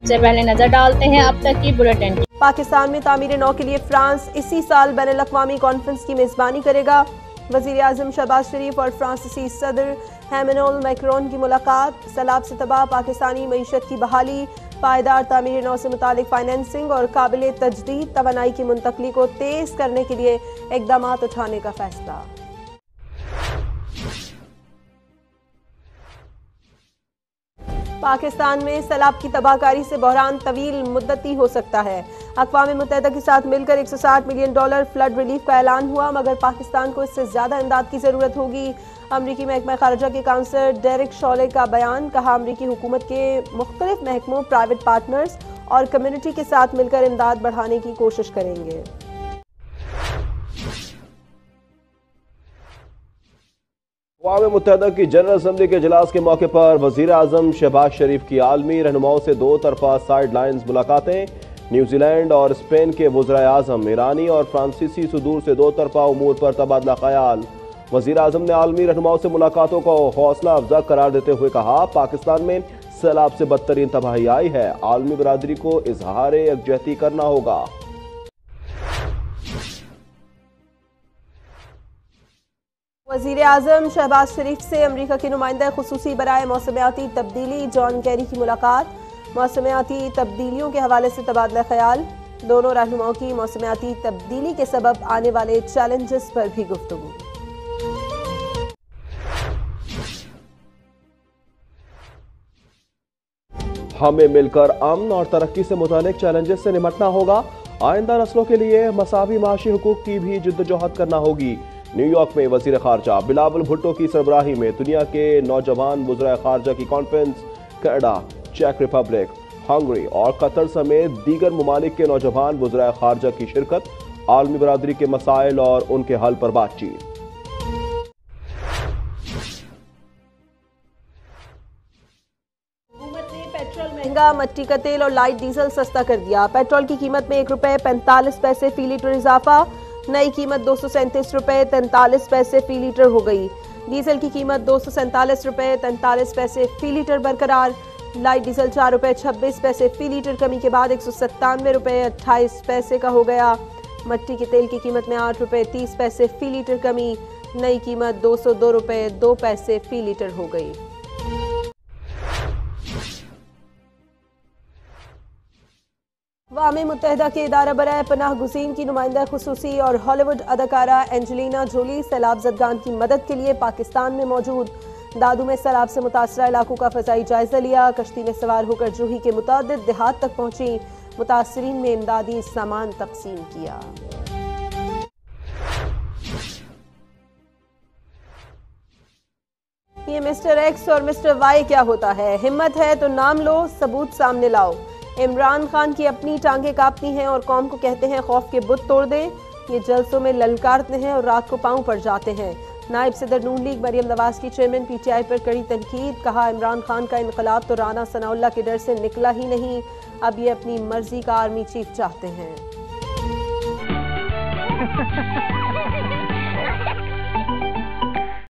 सबसे पहले नजर डालते हैं अब तक की बुलेटिन। पाकिस्तान में तामीर नौ के लिए फ्रांस इसी साल बैनुल-अक़वामी कॉन्फ्रेंस की मेजबानी करेगा। वज़ीर आज़म शहबाज शरीफ और फ्रांसीसी सदर एमेनुएल मैक्रोन की मुलाकात। सैलाब से तबाह पाकिस्तानी मईशत की बहाली, पायदार तामीर नौ से मुतालिक फाइनेंसिंग और काबिल तजदीद तवानाई की मुंतकली को तेज करने के लिए इक़दाम उठाने का फैसला। पाकिस्तान में सैलाब की तबाहकारी से बहरान तवील मुद्दती हो सकता है। अक़वाम मुत्तहिदा के साथ मिलकर $160 मिलियन फ्लड रिलीफ का ऐलान हुआ, मगर पाकिस्तान को इससे ज्यादा इमदाद की जरूरत होगी। अमरीकी महकमा खारजा के काउंसलर डेरिक शॉले का बयान। कहा, अमरीकी हुकूमत के मुख्तलिफ महकमों, प्राइवेट पार्टनर्स और कम्युनिटी के साथ मिलकर इमदाद बढ़ाने की कोशिश करेंगे। अक़वाम मुत्तहिदा की जनरल असम्बली के इजलास के मौके पर वज़ीर आज़म शहबाज शरीफ की आलमी रहनुमाओं से दो तरफा साइड लाइन्स मुलाकातें। न्यूजीलैंड और स्पेन के वज़राए आज़म, ईरानी और फ्रांसीसी सदूर से दो तरफा उमूर पर तबादला ख्याल। वज़ीर आज़म ने आलमी रहनुमाओं से मुलाकातों को हौसला अफजा करार देते हुए कहा, पाकिस्तान में सैलाब से बदतरीन तबाही आई है, आलमी बरादरी को इजहार यकजहती करना होगा। वज़ीर आज़म शहबाज शरीफ से अमरीका के नुमाइंदा खुसूसी बराए मौसमियाती तब्दीली जॉन कैरी की मुलाकात। मौसमियाती तब्दीलियों के हवाले से तबादला ख्याल। दोनों रहनुमाओं की मौसमियाती तब्दीली के सबब आने वाले चैलेंजेस पर भी गुफ्तगू। हमें मिलकर अमन और तरक्की से मुतालिक चैलेंजेस से निपटना होगा। आइंदा नस्लों के लिए मसावी माशी हुकूक की भी जिद्दोजहद करना होगी। न्यूयॉर्क में वज़ीर खारजा बिलावल भुट्टो की सरबराही में दुनिया के नौजवान वज़राए खारजा की कॉन्फ्रेंस। कनाडा, चेक रिपब्लिक, हंगरी और कतर समेत दीगर ममालिक के नौजवान वज़राए खारजा की शिरकत। आलमी बरादरी के मसाइल और उनके हल पर बातचीत। हुकूमत ने पेट्रोल महंगा, मट्टी का तेल और लाइट डीजल सस्ता कर दिया। पेट्रोल की कीमत में ₹1.45 फी लीटर इजाफा। नई कीमत ₹237.43 फी लीटर हो गई। डीजल की कीमत ₹247.43 फी लीटर बरकरार। लाइट डीजल ₹4.26 फी लीटर कमी के बाद ₹197.28 का हो गया। मट्टी के तेल की कीमत में ₹8.30 फी लीटर कमी। नई कीमत ₹202.02 फी लीटर हो गई। अक़वाम मुत्तहिदा के इदारा बराए पनाह गुज़ीन की नुमाइंदा खुसूसी और हॉलीवुड अदाकारा एंजेलिना जोली सैलाब ज़दगान की मदद के लिए पाकिस्तान में मौजूद। दादू में सैलाब से मुतासरा इलाकों का फ़ज़ाई जायजा लिया। कश्ती में सवार होकर जूही के मुतादिद देहात तक पहुंची। मुतासरीन में इमदादी सामान तकसीम किया। ये मिस्टर एक्स और मिस्टर वाई क्या होता है? हिम्मत है तो नाम लो, सबूत सामने लाओ। इमरान खान की अपनी टांगे कांपती हैं और कौम को कहते हैं खौफ के बुत तोड़ दें। ये जलसों में ललकारते हैं और रात को पांव पड़ जाते हैं। नायब सदर नून लीग मरियम नवाज की चेयरमैन PTI पर कड़ी तनकीद। कहा, इमरान खान का इनकलाब तो राना सनाउल्लाह के डर से निकला ही नहीं, अब ये अपनी मर्जी का आर्मी चीफ चाहते हैं।